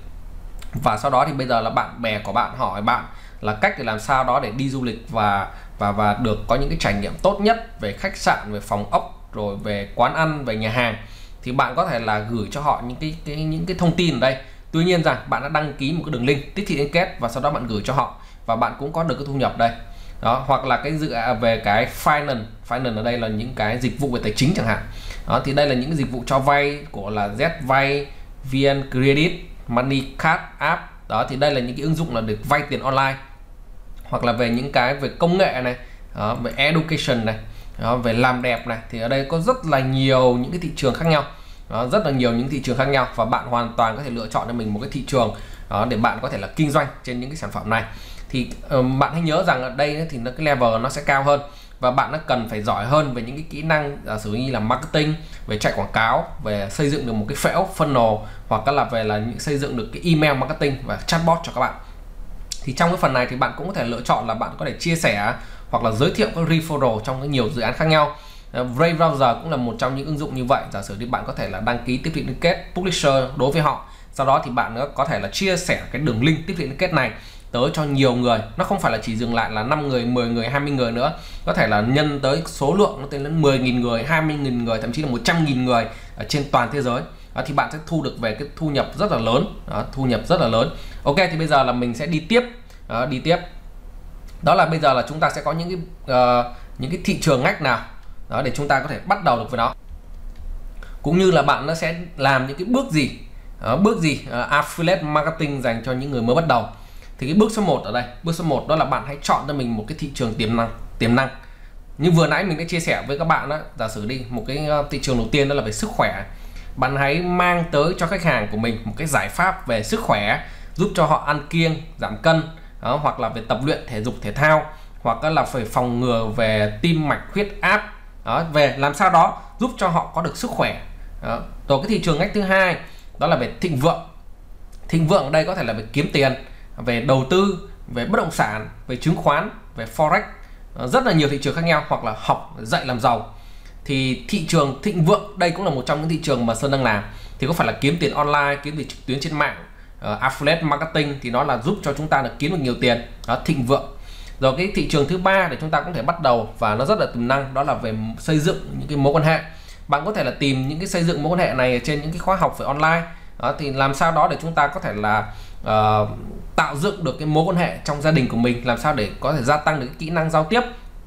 và sau đó thì bây giờ là bạn bè của bạn hỏi bạn là cách để làm sao đó để đi du lịch và và và được có những cái trải nghiệm tốt nhất về khách sạn, về phòng ốc, rồi về quán ăn, về nhà hàng, thì bạn có thể là gửi cho họ những cái, cái những cái thông tin ở đây. Tuy nhiên rằng bạn đã đăng ký một cái đường link tiếp thị liên kết và sau đó bạn gửi cho họ và bạn cũng có được cái thu nhập đây. Đó, hoặc là cái dự về cái finance, finance ở đây là những cái dịch vụ về tài chính chẳng hạn. Đó, thì đây là những cái dịch vụ cho vay của là Z vay, vê en Credit, Money Card App. Đó, thì đây là những cái ứng dụng là được vay tiền online. Hoặc là về những cái về công nghệ này, đó, về education này, đó, về làm đẹp này, thì ở đây có rất là nhiều những cái thị trường khác nhau. Đó, rất là nhiều những thị trường khác nhau và bạn hoàn toàn có thể lựa chọn cho mình một cái thị trường đó, để bạn có thể là kinh doanh trên những cái sản phẩm này. Thì uh, bạn hãy nhớ rằng ở đây thì nó cái level nó sẽ cao hơn và bạn nó cần phải giỏi hơn về những cái kỹ năng giả sử như là marketing, về chạy quảng cáo, về xây dựng được một cái phễu funnel, hoặc là về là những xây dựng được cái email marketing và chatbot cho các bạn. Thì trong cái phần này thì bạn cũng có thể lựa chọn là bạn có thể chia sẻ hoặc là giới thiệu các referral trong cái nhiều dự án khác nhau. Brave Browser cũng là một trong những ứng dụng như vậy. Giả sử thì bạn có thể là đăng ký tiếp thị liên kết publisher đối với họ, sau đó thì bạn có thể là chia sẻ cái đường link tiếp thị liên kết này tới cho nhiều người. Nó không phải là chỉ dừng lại là năm người, mười người, hai mươi người nữa, có thể là nhân tới số lượng nó tới đến mười nghìn người, hai mươi nghìn người, thậm chí là một trăm nghìn người ở trên toàn thế giới. Đó, thì bạn sẽ thu được về cái thu nhập rất là lớn. Đó, thu nhập rất là lớn. Ok, thì bây giờ là mình sẽ đi tiếp. Đó, đi tiếp đó là bây giờ là chúng ta sẽ có những cái uh, những cái thị trường ngách nào đó để chúng ta có thể bắt đầu được với nó, cũng như là bạn nó sẽ làm những cái bước gì. Đó, bước gì uh, affiliate marketing dành cho những người mới bắt đầu. Thì cái bước số một ở đây, bước số một đó là bạn hãy chọn cho mình một cái thị trường tiềm năng tiềm năng như vừa nãy mình đã chia sẻ với các bạn đó. Giả sử đi một cái thị trường đầu tiên đó là về sức khỏe. bạn hãy mang tới cho khách hàng của mình một cái giải pháp về sức khỏe, giúp cho họ ăn kiêng, giảm cân, đó, hoặc là về tập luyện thể dục thể thao, hoặc là phải phòng ngừa về tim mạch, huyết áp, đó, về làm sao đó giúp cho họ có được sức khỏe. Đó. Rồi cái thị trường ngách thứ hai đó là về thịnh vượng. Thịnh vượng ở đây có thể là về kiếm tiền, về đầu tư, về bất động sản, về chứng khoán, về forex, rất là nhiều thị trường khác nhau, hoặc là học dạy làm giàu. Thì thị trường thịnh vượng đây cũng là một trong những thị trường mà Sơn đang làm. Thì có phải là kiếm tiền online, kiếm tiền trực tuyến trên mạng, uh, affiliate marketing, thì nó là giúp cho chúng ta được kiếm được nhiều tiền. Đó, thịnh vượng. Rồi cái thị trường thứ ba để chúng ta cũng thể bắt đầu và nó rất là tiềm năng, đó là về xây dựng những cái mối quan hệ. Bạn có thể là tìm những cái xây dựng mối quan hệ này trên những cái khóa học về online. Đó, thì làm sao đó để chúng ta có thể là uh, tạo dựng được cái mối quan hệ trong gia đình của mình, làm sao để có thể gia tăng được cái kỹ năng giao tiếp,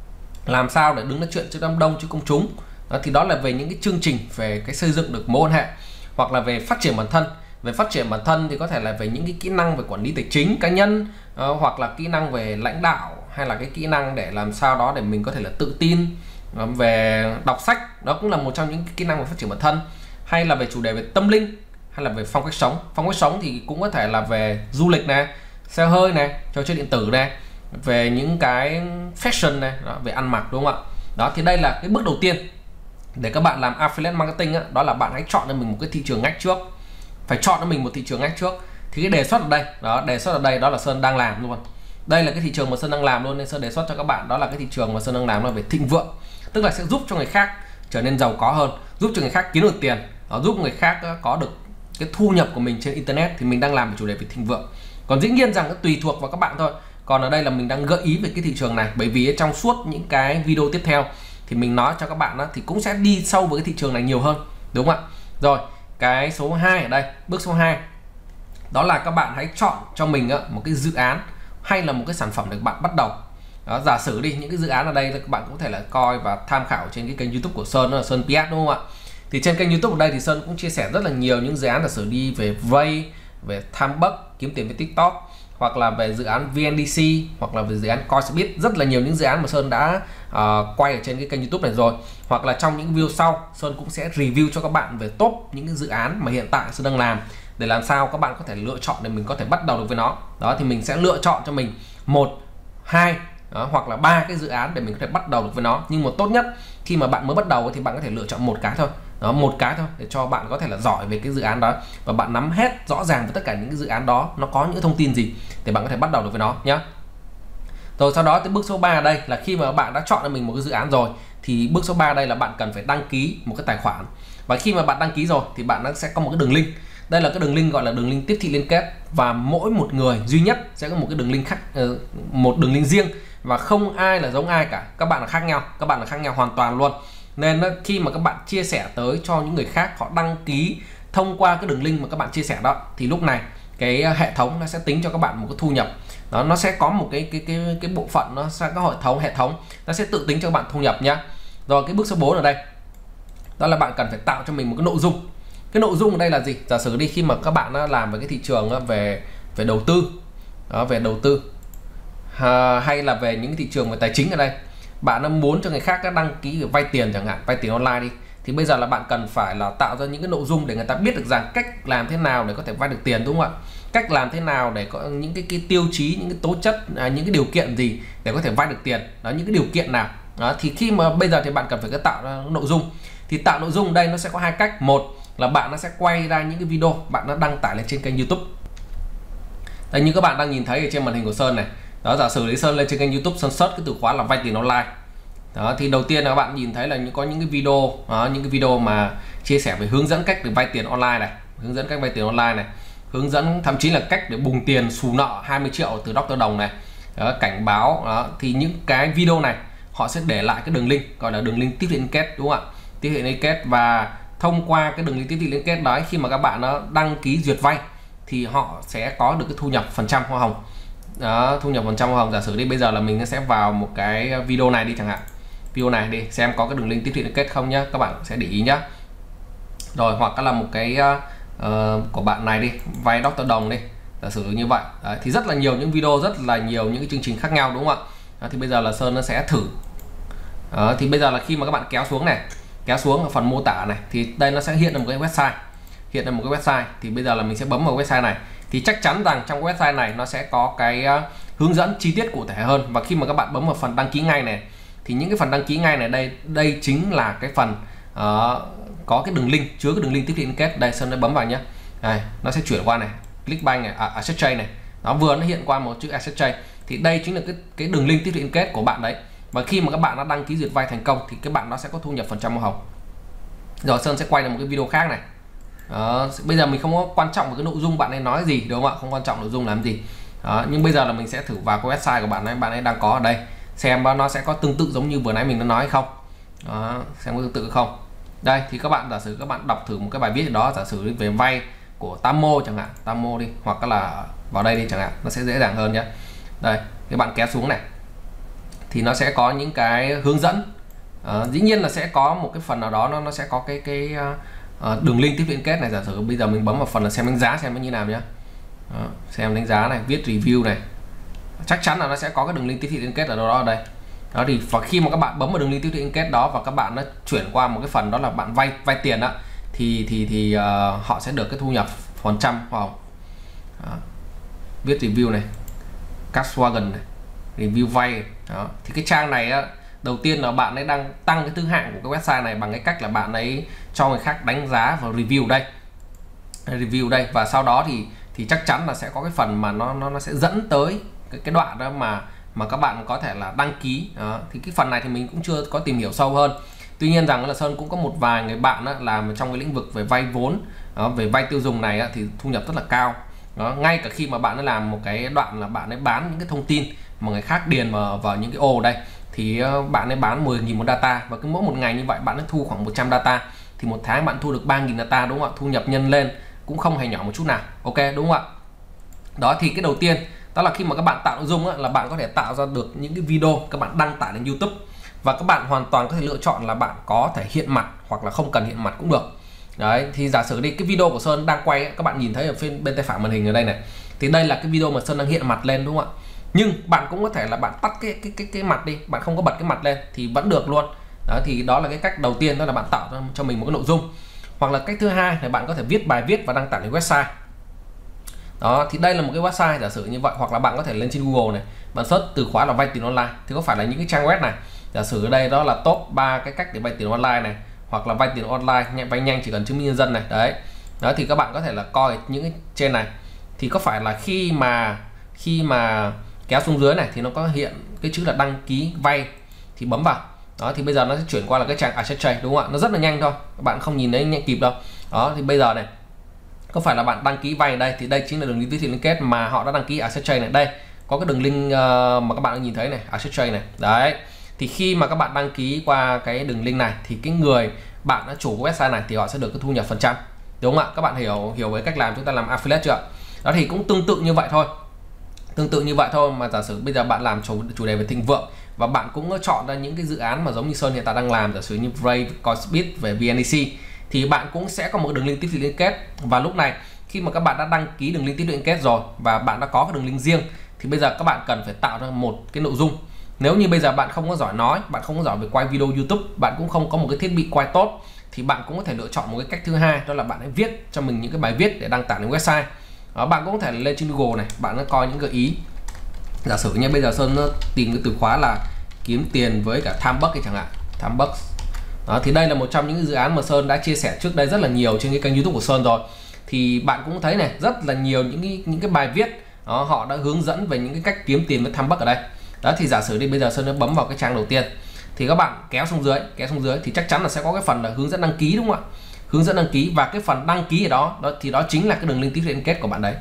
làm sao để đứng nói chuyện trước đám đông, trước công chúng. Đó, thì đó là về những cái chương trình về cái xây dựng được mối quan hệ. Hoặc là về phát triển bản thân. Về phát triển bản thân thì có thể là về những cái kỹ năng về quản lý tài chính cá nhân, uh, hoặc là kỹ năng về lãnh đạo, hay là cái kỹ năng để làm sao đó để mình có thể là tự tin, uh, về đọc sách, đó cũng là một trong những kỹ năng về phát triển bản thân. Hay là về chủ đề về tâm linh, hay là về phong cách sống. Phong cách sống thì cũng có thể là về du lịch này, xe hơi này, trò chơi điện tử này, về những cái fashion này, đó, về ăn mặc, đúng không ạ? Đó, thì đây là cái bước đầu tiên để các bạn làm affiliate marketing á, đó là bạn hãy chọn cho mình một cái thị trường ngách trước. Phải chọn cho mình một thị trường ngách trước. Thì cái đề xuất ở đây, đó, đề xuất ở đây đó là Sơn đang làm luôn. Đây là cái thị trường mà Sơn đang làm luôn, nên Sơn đề xuất cho các bạn đó là cái thị trường mà Sơn đang làm là về thịnh vượng. Tức là sẽ giúp cho người khác trở nên giàu có hơn, giúp cho người khác kiếm được tiền, đó, giúp người khác có được cái thu nhập của mình trên internet. Thì mình đang làm về chủ đề về thịnh vượng. Còn dĩ nhiên rằng nó tùy thuộc vào các bạn thôi. Còn ở đây là mình đang gợi ý về cái thị trường này, bởi vì trong suốt những cái video tiếp theo thì mình nói cho các bạn đó, thì cũng sẽ đi sâu với cái thị trường này nhiều hơn, đúng không ạ? Rồi, cái số hai ở đây, bước số hai đó là các bạn hãy chọn cho mình một cái dự án hay là một cái sản phẩm để các bạn bắt đầu. Đó, giả sử đi, những cái dự án ở đây các bạn cũng có thể là coi và tham khảo trên cái kênh YouTube của Sơn, đó là Sơn pê ét, đúng không ạ? Thì trên kênh YouTube ở đây thì Sơn cũng chia sẻ rất là nhiều những dự án, giả sử đi về Vay, về tham buck, kiếm tiền với TikTok, hoặc là về dự án vê en đê xê, hoặc là về dự án Coinbit, rất là nhiều những dự án mà Sơn đã uh, quay ở trên cái kênh YouTube này rồi. Hoặc là trong những video sau Sơn cũng sẽ review cho các bạn về top những cái dự án mà hiện tại Sơn đang làm, để làm sao các bạn có thể lựa chọn để mình có thể bắt đầu được với nó. Đó, thì mình sẽ lựa chọn cho mình một, hai, đó, hoặc là ba cái dự án để mình có thể bắt đầu được với nó. Nhưng mà tốt nhất khi mà bạn mới bắt đầu thì bạn có thể lựa chọn một cái thôi. Đó, một cái thôi để cho bạn có thể là giỏi về cái dự án đó, và bạn nắm hết rõ ràng với tất cả những cái dự án đó nó có những thông tin gì để bạn có thể bắt đầu được với nó nhé. Rồi sau đó tới bước số ba đây là khi mà bạn đã chọn cho mình một cái dự án rồi, thì bước số ba đây là bạn cần phải đăng ký một cái tài khoản. Và khi mà bạn đăng ký rồi thì bạn sẽ có một cái đường link. Đây là cái đường link gọi là đường link tiếp thị liên kết, và mỗi một người duy nhất sẽ có một cái đường link khác, một đường link riêng, và không ai là giống ai cả. Các bạn là khác nhau, các bạn là khác nhau hoàn toàn luôn. Nên khi mà các bạn chia sẻ tới cho những người khác, họ đăng ký thông qua cái đường link mà các bạn chia sẻ đó, thì lúc này cái hệ thống nó sẽ tính cho các bạn một cái thu nhập. Đó, nó sẽ có một cái cái cái cái bộ phận, nó sẽ có hệ thống hệ thống nó sẽ tự tính cho các bạn thu nhập nhá. Rồi cái bước số bốn ở đây đó là bạn cần phải tạo cho mình một cái nội dung. Cái nội dung ở đây là gì? Giả sử đi, khi mà các bạn làm về cái thị trường về về đầu tư, đó, về đầu tư à, hay là về những thị trường về tài chính ở đây, bạn muốn cho người khác đăng ký vay tiền chẳng hạn, vay tiền online đi, thì bây giờ là bạn cần phải là tạo ra những cái nội dung để người ta biết được rằng cách làm thế nào để có thể vay được tiền, đúng không ạ? Cách làm thế nào để có những cái, cái tiêu chí, những cái tố chất, à, những cái điều kiện gì để có thể vay được tiền, đó, những cái điều kiện nào đó. Thì khi mà bây giờ thì bạn cần phải tạo ra nội dung. Thì tạo nội dung đây nó sẽ có hai cách. Một là bạn nó sẽ quay ra những cái video bạn nó đăng tải lên trên kênh YouTube. Đây, như các bạn đang nhìn thấy ở trên màn hình của Sơn này. Đó, giả sử lấy Sơn lên trên kênh YouTube, Sơn search cái từ khóa là vay tiền online. Đó, thì đầu tiên là các bạn nhìn thấy là có những cái video, đó, những cái video mà chia sẻ về hướng dẫn cách để vay tiền online này, hướng dẫn cách vay tiền online này, hướng dẫn thậm chí là cách để bùng tiền xù nợ hai mươi triệu từ Doctor Đồng này, đó, cảnh báo. Đó, thì những cái video này họ sẽ để lại cái đường link gọi là đường link tiếp thị liên kết, đúng không ạ? Tiếp thị liên kết, và thông qua cái đường link tiếp thị liên kết đó, khi mà các bạn nó đăng ký duyệt vay thì họ sẽ có được cái thu nhập phần trăm hoa hồng. Đó, thu nhập phần trăm hoa hồng. Giả sử đi, bây giờ là mình sẽ vào một cái video này đi chẳng hạn, video này đi xem có cái đường link tiếp thị liên kết không nhá, các bạn sẽ để ý nhá. Rồi hoặc là một cái uh, của bạn này đi, vay Doctor Đồng đi, giả sử như vậy. Đấy, thì rất là nhiều những video, rất là nhiều những cái chương trình khác nhau, đúng không ạ? Đó, thì bây giờ là Sơn nó sẽ thử. Đó, thì bây giờ là khi mà các bạn kéo xuống này, kéo xuống ở phần mô tả này thì đây nó sẽ hiện ra một cái website, hiện ra một cái website. Thì bây giờ là mình sẽ bấm vào website này, thì chắc chắn rằng trong cái website này nó sẽ có cái uh, hướng dẫn chi tiết cụ thể hơn. Và khi mà các bạn bấm vào phần đăng ký ngay này thì những cái phần đăng ký ngay này đây đây chính là cái phần uh, có cái đường link, chứa cái đường link tiếp thị liên kết. Đây Sơn đã bấm vào nhé, đây nó sẽ chuyển qua này, Clickbank này, à, AssetChain này, nó vừa nó hiện qua một chữ AssetChain. Thì đây chính là cái cái đường link tiếp thị liên kết của bạn đấy. Và khi mà các bạn đã đăng ký duyệt vay thành công thì các bạn nó sẽ có thu nhập phần trăm màu hồng. Rồi Sơn sẽ quay lại một cái video khác này. Đó, bây giờ mình không có quan trọng một cái nội dung bạn ấy nói gì, đúng không ạ? Không quan trọng nội dung làm gì. Đó, nhưng bây giờ là mình sẽ thử vào cái website của bạn ấy, bạn ấy đang có ở đây, xem nó sẽ có tương tự giống như vừa nãy mình đã nói hay không. Đó, xem có tương tự không. Đây thì các bạn giả sử các bạn đọc thử một cái bài viết đó, giả sử về vay của Tammo chẳng hạn, Tammo đi, hoặc là vào đây đi chẳng hạn, nó sẽ dễ dàng hơn nhé. Đây, các bạn kéo xuống này thì nó sẽ có những cái hướng dẫn. À, dĩ nhiên là sẽ có một cái phần nào đó nó nó sẽ có cái cái uh, đường link tiếp liên kết này. Giả sử bây giờ mình bấm vào phần là xem đánh giá xem nó như nào nhé. Đó, xem đánh giá này, viết review này, chắc chắn là nó sẽ có cái đường link tiếp thị liên kết ở đâu đó ở đây. Đó thì và khi mà các bạn bấm vào đường link tiếp thị liên kết đó và các bạn nó chuyển qua một cái phần đó là bạn vay vay tiền đó, thì thì thì uh, họ sẽ được cái thu nhập phần trăm không? Đó, viết review này, Cashwagon này, review vay. Đó thì cái trang này á, đầu tiên là bạn ấy đang tăng cái thứ hạng của cái website này bằng cái cách là bạn ấy cho người khác đánh giá và review đây, review đây, và sau đó thì thì chắc chắn là sẽ có cái phần mà nó nó nó sẽ dẫn tới cái cái đoạn đó mà mà các bạn có thể là đăng ký. Đó thì cái phần này thì mình cũng chưa có tìm hiểu sâu hơn. Tuy nhiên rằng là Sơn cũng có một vài người bạn đó, làm trong cái lĩnh vực về vay vốn, đó, về vay tiêu dùng này đó, thì thu nhập rất là cao. Đó, ngay cả khi mà bạn ấy làm một cái đoạn là bạn ấy bán những cái thông tin mà người khác điền vào, vào những cái ô ở đây, thì bạn ấy bán mười nghìn một data, và cứ mỗi một ngày như vậy bạn ấy thu khoảng một trăm data, thì một tháng bạn thu được ba nghìn data, đúng không ạ? Thu nhập nhân lên cũng không hề nhỏ một chút nào. Ok, đúng không ạ? Đó thì cái đầu tiên đó là khi mà các bạn tạo nội dung á, là bạn có thể tạo ra được những cái video các bạn đăng tải lên YouTube, và các bạn hoàn toàn có thể lựa chọn là bạn có thể hiện mặt hoặc là không cần hiện mặt cũng được. Đấy thì giả sử đi cái video của Sơn đang quay ấy, các bạn nhìn thấy ở phía bên tay phải màn hình ở đây này, thì đây là cái video mà Sơn đang hiện mặt lên, đúng không ạ? Nhưng bạn cũng có thể là bạn tắt cái cái cái cái mặt đi, bạn không có bật cái mặt lên thì vẫn được luôn. Đó thì đó là cái cách đầu tiên, đó là bạn tạo ra cho mình một cái nội dung. Hoặc là cách thứ hai là bạn có thể viết bài viết và đăng tải lên website. Đó thì đây là một cái website giả sử như vậy, hoặc là bạn có thể lên trên Google này, bạn search từ khóa là vay tiền online, thì có phải là những cái trang web này, giả sử ở đây đó là top ba cái cách để vay tiền online này, hoặc là vay tiền online nhanh, vay nhanh chỉ cần chứng minh nhân dân này. Đấy. Đó thì các bạn có thể là coi những cái trên này, thì có phải là khi mà khi mà kéo xuống dưới này thì nó có hiện cái chữ là đăng ký vay, thì bấm vào. Đó thì bây giờ nó sẽ chuyển qua là cái trang AssetChain, đúng không ạ? Nó rất là nhanh thôi, các bạn không nhìn thấy nhanh kịp đâu. Đó thì bây giờ này có phải là bạn đăng ký vay đây, thì đây chính là đường link tiếp thị liên kết mà họ đã đăng ký AssetChain này. Đây có cái đường link uh, mà các bạn nhìn thấy này, AssetChain này. Đấy thì khi mà các bạn đăng ký qua cái đường link này thì cái người bạn đã chủ của website này thì họ sẽ được cái thu nhập phần trăm, đúng không ạ? Các bạn hiểu hiểu với cách làm chúng ta làm affiliate chưa? Đó thì cũng tương tự như vậy thôi, tương tự như vậy thôi. Mà giả sử bây giờ bạn làm chủ, chủ đề về thịnh vượng, và bạn cũng chọn ra những cái dự án mà giống như Sơn hiện tại đang làm, giả sử như Brave, Coinbit về vê en e xê, thì bạn cũng sẽ có một đường link tiếp thị liên kết. Và lúc này khi mà các bạn đã đăng ký đường link tiếp thị liên kết rồi và bạn đã có cái đường link riêng, thì bây giờ các bạn cần phải tạo ra một cái nội dung. Nếu như bây giờ bạn không có giỏi nói, bạn không có giỏi về quay video YouTube, bạn cũng không có một cái thiết bị quay tốt, thì bạn cũng có thể lựa chọn một cái cách thứ hai, đó là bạn hãy viết cho mình những cái bài viết để đăng tải lên website. Đó, bạn cũng có thể lên trên Google này, bạn nó coi những gợi ý. Giả sử như bây giờ Sơn tìm cái từ khóa là kiếm tiền với cả Tham Bucks chẳng hạn, Tham Bucks. Đó thì đây là một trong những cái dự án mà Sơn đã chia sẻ trước đây rất là nhiều trên cái kênh YouTube của Sơn rồi. Thì bạn cũng thấy này, rất là nhiều những cái những cái bài viết đó, họ đã hướng dẫn về những cái cách kiếm tiền với Tham Bucks ở đây. Đó thì giả sử đi bây giờ Sơn đã bấm vào cái trang đầu tiên, thì các bạn kéo xuống dưới, kéo xuống dưới thì chắc chắn là sẽ có cái phần là hướng dẫn đăng ký, đúng không ạ? Hướng dẫn đăng ký, và cái phần đăng ký ở đó, đó thì đó chính là cái đường link tiếp thị liên kết của bạn đấy.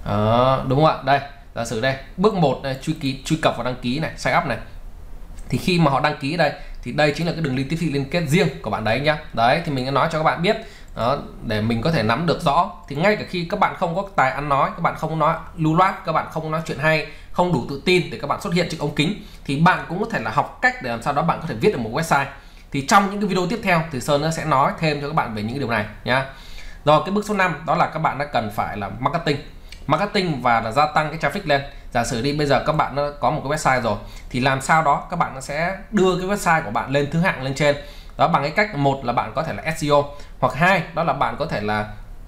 Đó, đúng không ạ? Đây, giả sử đây, bước một đây, truy ký truy cập vào đăng ký này, sign up này. Thì khi mà họ đăng ký đây thì đây chính là cái đường link tiếp thị liên kết riêng của bạn đấy nhá. Đấy thì mình đã nói cho các bạn biết đó, để mình có thể nắm được rõ. Thì ngay cả khi các bạn không có tài ăn nói, các bạn không nói lưu loát, các bạn không nói chuyện hay, không đủ tự tin để các bạn xuất hiện trước ống kính, thì bạn cũng có thể là học cách để làm sao đó bạn có thể viết được một website. Thì trong những cái video tiếp theo thì Sơn nó sẽ nói thêm cho các bạn về những cái điều này nhá. Rồi cái bước số năm đó là các bạn đã cần phải là marketing marketing và là gia tăng cái traffic lên. Giả sử đi bây giờ các bạn có một cái website rồi, thì làm sao đó các bạn sẽ đưa cái website của bạn lên thứ hạng lên trên, Đó, bằng cái cách một là bạn có thể là ét e o, hoặc hai đó là bạn có thể là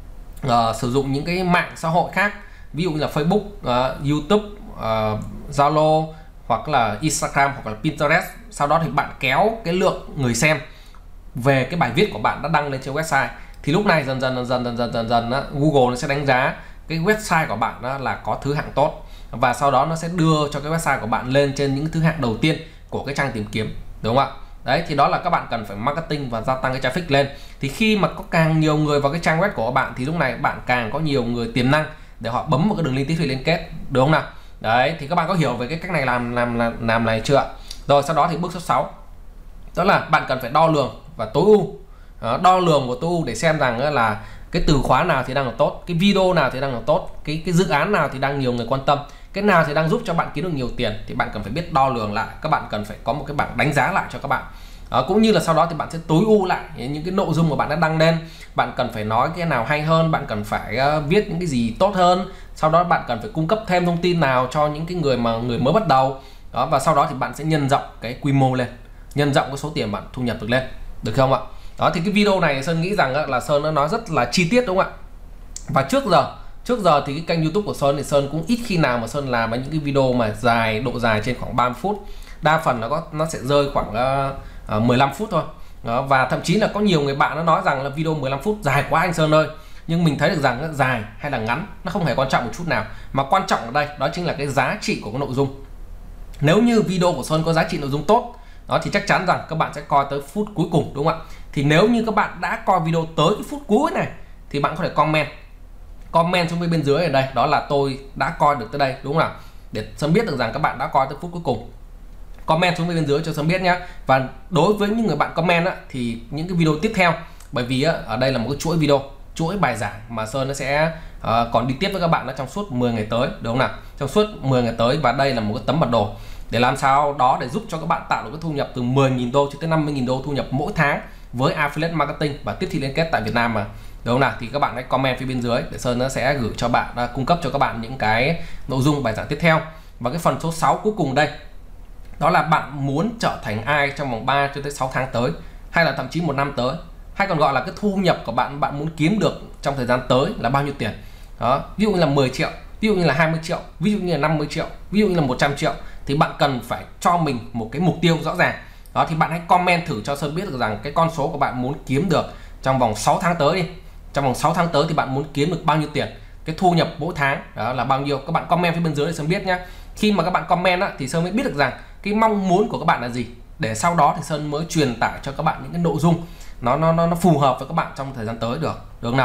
uh, sử dụng những cái mạng xã hội khác, ví dụ như là Facebook, uh, YouTube, uh, Zalo, hoặc là Instagram, hoặc là Pinterest. Sau đó thì bạn kéo cái lượng người xem về cái bài viết của bạn đã đăng lên trên website. Thì lúc này dần dần dần dần dần dần dần, dần đó, Google nó sẽ đánh giá cái website của bạn đó là có thứ hạng tốt, và sau đó nó sẽ đưa cho cái website của bạn lên trên những thứ hạng đầu tiên của cái trang tìm kiếm, đúng không ạ? Đấy, thì đó là các bạn cần phải marketing và gia tăng cái traffic lên. Thì khi mà có càng nhiều người vào cái trang web của bạn thì lúc này bạn càng có nhiều người tiềm năng để họ bấm một cái đường link tiếp thị liên kết, đúng không nào? Đấy, thì các bạn có hiểu về cái cách này làm làm làm, làm này chưa ạ? Rồi sau đó thì bước số sáu đó là bạn cần phải đo lường và tối ưu. Đó, đo lường và tối ưu để xem rằng là cái từ khóa nào thì đang là tốt, cái video nào thì đang là tốt, cái cái dự án nào thì đang nhiều người quan tâm, cái nào thì đang giúp cho bạn kiếm được nhiều tiền, thì bạn cần phải biết đo lường lại. Các bạn cần phải có một cái bảng đánh giá lại cho các bạn. Đó, cũng như là sau đó thì bạn sẽ tối ưu lại những cái nội dung mà bạn đã đăng lên. Bạn cần phải nói cái nào hay hơn, bạn cần phải uh, viết những cái gì tốt hơn. Sau đó bạn cần phải cung cấp thêm thông tin nào cho những cái người mà người mới bắt đầu. Đó, và sau đó thì bạn sẽ nhân rộng cái quy mô lên, nhân rộng cái số tiền bạn thu nhập được lên, được không ạ? Đó, thì cái video này Sơn nghĩ rằng là Sơn nó nói rất là chi tiết, đúng không ạ? Và trước giờ trước giờ thì cái kênh YouTube của Sơn thì Sơn cũng ít khi nào mà Sơn làm những cái video mà dài, độ dài trên khoảng ba mươi phút. Đa phần nó có nó sẽ rơi khoảng uh, mười lăm phút thôi. Đó, và thậm chí là có nhiều người bạn nó nói rằng là video mười lăm phút dài quá anh Sơn ơi. Nhưng mình thấy được rằng dài hay là ngắn nó không hề quan trọng một chút nào, mà quan trọng ở đây đó chính là cái giá trị của cái nội dung. Nếu như video của Sơn có giá trị nội dung tốt đó thì chắc chắn rằng các bạn sẽ coi tới phút cuối cùng, đúng không ạ? Thì nếu như các bạn đã coi video tới cái phút cuối này thì bạn có thể comment comment xuống bên dưới ở đây, đó là tôi đã coi được tới đây, đúng không nào? Để Sơn biết được rằng các bạn đã coi tới phút cuối cùng. Comment xuống bên dưới cho Sơn biết nhé. Và đối với những người bạn comment á, thì những cái video tiếp theo, bởi vì á, ở đây là một cái chuỗi video, chuỗi bài giảng mà Sơn nó sẽ uh, còn đi tiếp với các bạn đó trong suốt mười ngày tới, đúng không nào? Trong suốt mười ngày tới, và đây là một cái tấm bản đồ để làm sao đó để giúp cho các bạn tạo được cái thu nhập từ mười nghìn đô cho tới năm mươi nghìn đô thu nhập mỗi tháng với affiliate marketing và tiếp thị liên kết tại Việt Nam mà, đúng không nào? Thì các bạn hãy comment phía bên dưới để Sơn nó sẽ gửi cho bạn, uh, cung cấp cho các bạn những cái nội dung bài giảng tiếp theo. Và cái phần số sáu cuối cùng đây, đó là bạn muốn trở thành ai trong vòng ba cho tới sáu tháng tới, hay là thậm chí một năm tới, hay còn gọi là cái thu nhập của bạn bạn muốn kiếm được trong thời gian tới là bao nhiêu tiền. Đó, ví dụ như là mười triệu, ví dụ như là hai mươi triệu, ví dụ như là năm mươi triệu, ví dụ như là một trăm triệu, thì bạn cần phải cho mình một cái mục tiêu rõ ràng. Đó, thì bạn hãy comment thử cho Sơn biết được rằng cái con số của bạn muốn kiếm được trong vòng sáu tháng tới đi. Trong vòng sáu tháng tới thì bạn muốn kiếm được bao nhiêu tiền, cái thu nhập mỗi tháng đó là bao nhiêu. Các bạn comment phía bên dưới để Sơn biết nhé. Khi mà các bạn comment á, thì Sơn mới biết được rằng cái mong muốn của các bạn là gì, để sau đó thì Sơn mới truyền tải cho các bạn những cái nội dung nó nó nó, nó phù hợp với các bạn trong thời gian tới được, được không nào?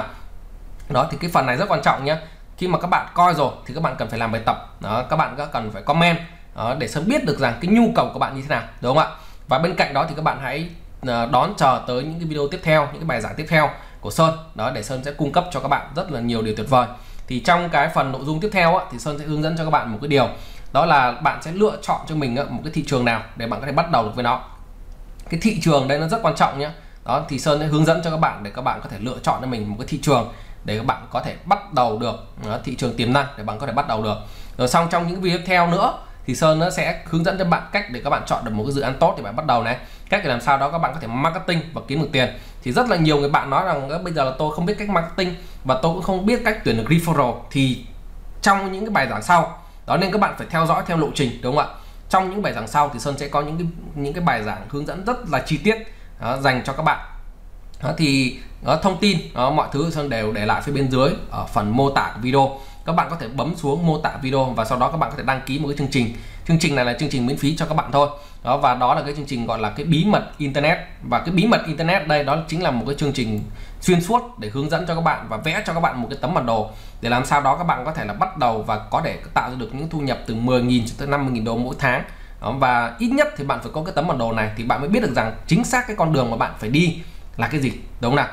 Đó, thì cái phần này rất quan trọng nhé. Khi mà các bạn coi rồi thì các bạn cần phải làm bài tập. Đó, các bạn cần phải comment đó, để Sơn biết được rằng cái nhu cầu của bạn như thế nào, đúng không ạ? Và bên cạnh đó thì các bạn hãy đón chờ tới những cái video tiếp theo, những cái bài giảng tiếp theo của Sơn đó, để Sơn sẽ cung cấp cho các bạn rất là nhiều điều tuyệt vời. Thì trong cái phần nội dung tiếp theo á, thì Sơn sẽ hướng dẫn cho các bạn một cái điều, đó là bạn sẽ lựa chọn cho mình một cái thị trường nào để bạn có thể bắt đầu được với nó. Cái thị trường đây nó rất quan trọng nhé. Đó, thì Sơn sẽ hướng dẫn cho các bạn để các bạn có thể lựa chọn cho mình một cái thị trường để các bạn có thể bắt đầu được, đó, thị trường tiềm năng để bạn có thể bắt đầu được. Rồi xong trong những video tiếp theo nữa thì Sơn nó sẽ hướng dẫn cho bạn cách để các bạn chọn được một cái dự án tốt để bạn bắt đầu này, cách để làm sao đó các bạn có thể marketing và kiếm được tiền. Thì rất là nhiều người bạn nói rằng bây giờ là tôi không biết cách marketing và tôi cũng không biết cách tuyển được referral. Thì trong những cái bài giảng sau đó, nên các bạn phải theo dõi theo lộ trình, đúng không ạ? Trong những bài giảng sau thì Sơn sẽ có những cái những cái bài giảng hướng dẫn rất là chi tiết đó, dành cho các bạn. Đó, thì đó, thông tin đó, mọi thứ Sơn đều để lại phía bên dưới ở phần mô tả của video. Các bạn có thể bấm xuống mô tả video và sau đó các bạn có thể đăng ký một cái chương trình. Chương trình này là chương trình miễn phí cho các bạn thôi. Đó, và đó là cái chương trình gọi là cái bí mật internet. Và cái bí mật internet đây đó chính là một cái chương trình xuyên suốt để hướng dẫn cho các bạn và vẽ cho các bạn một cái tấm bản đồ để làm sao đó các bạn có thể là bắt đầu và có thể tạo ra được những thu nhập từ mười nghìn cho tới năm mươi nghìn đô mỗi tháng. Đó, và ít nhất thì bạn phải có cái tấm bản đồ này thì bạn mới biết được rằng chính xác cái con đường mà bạn phải đi là cái gì, đúng không nào?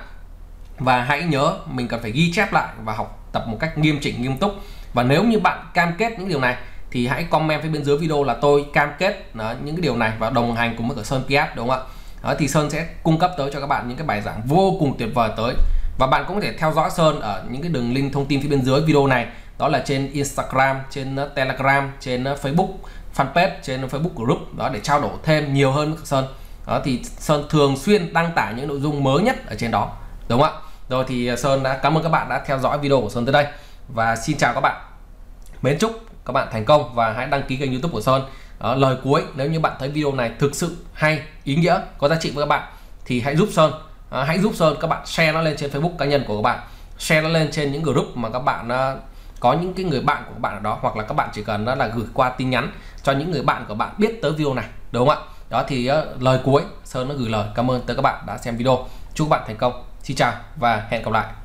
Và hãy nhớ mình cần phải ghi chép lại và học tập một cách nghiêm chỉnh, nghiêm túc. Và nếu như bạn cam kết những điều này thì hãy comment phía bên dưới video là tôi cam kết đó, những cái điều này và đồng hành cùng với cả Sơn pê ét, đúng không ạ? Đó, thì Sơn sẽ cung cấp tới cho các bạn những cái bài giảng vô cùng tuyệt vời tới. Và bạn cũng có thể theo dõi Sơn ở những cái đường link thông tin phía bên dưới video này, đó là trên Instagram, trên Telegram, trên Facebook fanpage, trên Facebook group đó, để trao đổi thêm nhiều hơn với Sơn. Đó thì Sơn thường xuyên đăng tải những nội dung mới nhất ở trên đó, đúng không ạ? Rồi thì Sơn đã cảm ơn các bạn đã theo dõi video của Sơn tới đây và xin chào các bạn. Mến chúc các bạn thành công và hãy đăng ký kênh YouTube của Sơn. Đó, lời cuối, nếu như bạn thấy video này thực sự hay, ý nghĩa, có giá trị với các bạn thì hãy giúp Sơn, à, hãy giúp Sơn các bạn share nó lên trên Facebook cá nhân của các bạn, share nó lên trên những group mà các bạn uh, có những cái người bạn của các bạn ở đó, hoặc là các bạn chỉ cần đó là gửi qua tin nhắn cho những người bạn của bạn biết tới video này, đúng không ạ? Đó thì uh, lời cuối Sơn nó gửi lời cảm ơn tới các bạn đã xem video. Chúc các bạn thành công. Xin chào và hẹn gặp lại.